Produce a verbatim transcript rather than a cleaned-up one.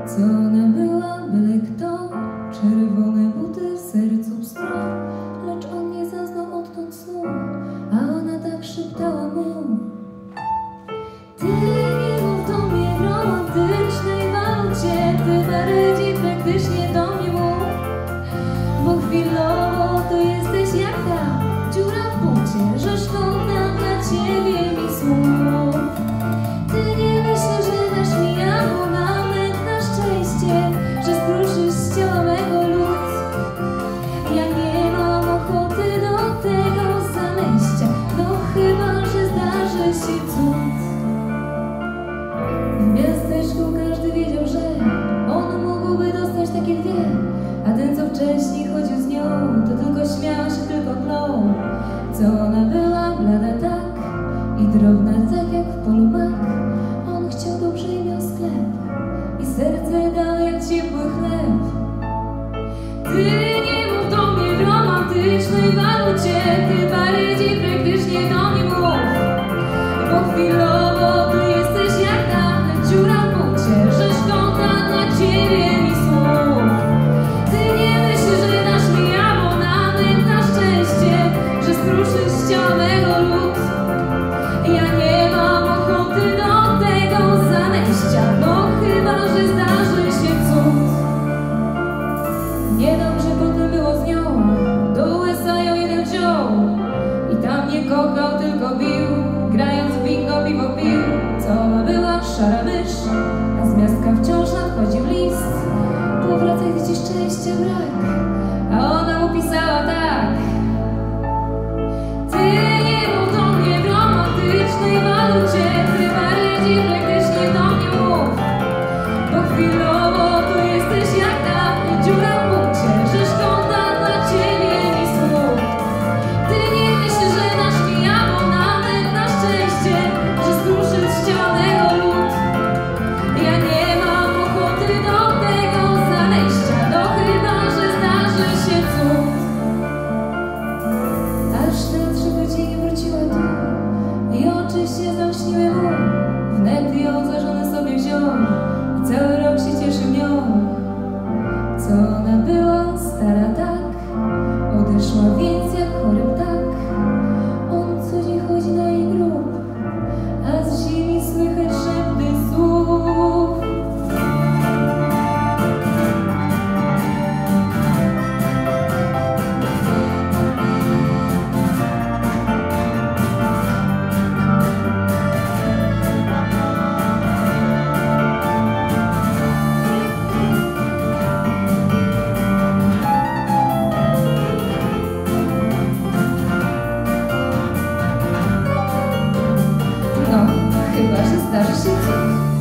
Co ona była, byle kto, czerwone buty w sercu pstro, lecz on nie zaznał odtąd snu, a ona tak szeptała mu: ty nie mów do mnie w romantycznej walucie, ty bardziej praktycznie do mnie mów, bo chwilowo to jesteś jak ta dziura w bucie, że szkoda dla ciebie mi słów. Ty nie myślisz, że dasz mi abonament na szczęście, że skruszysz z ciała mego lód. Ja nie mam ochoty do tego zamęścia, no chyba, że zdarzy się cud. W miasteczku każdy wiedział, że on mógłby dostać takie dwie, a ten, co wcześniej chodził z nią, to tylko śmiał się, tylko klął. Co ona była blada tak i drobna tak jak w polu mak. On chciał dobrze i miał sklep i serce dał jak ciepły chleb. Ty nie mów do mnie w romantycznej walucie, ty bardziej praktycznie do mnie mów, bo chwilowo tu jesteś jak ta dziura w bucie, że szkoda dla ciebie mi słów. Ty nie myślisz, że dasz mi abonament na szczęście, że skruszysz z ciała mego lód. Ja nie mam ochoty do tego zamęścia, no chyba, że zdarzy się cud. Niedobrze potem było z nią, do U S A ją jeden wziął i tam nie kochał, tylko bił, grając w bingo piwo pił. Co ona była szara mysz, a z miastka wciąż nadchodził list: powracaj, gdy ci szczęście brak. A ona mu pisała tak: ty nie mów do mnie w romantycznej walucie, ty bardziej praktycznie do mnie mów, bo chwilowo tu jesteś jak ta dziura w bucie, że szkoda dla ciebie mi słów. Ty nie myślisz, że dasz mi abonament na szczęście, że skruszysz z ciała mego lód. Ja nie mam ochoty do tego zamęścia, no chyba, że zdarzy się cud. Aż na trzy godziny wróciła tu i oczy się zamśniły mu. Wnet ją za żonę sobie wziął i cały rok się cieszył nią. Co ona była stara tak, odeszła więc jak chory ptak. On co dzień chodzi na jej grób, a z ziemi słychać szepty słów. No, chyba, że zdarzy się cud.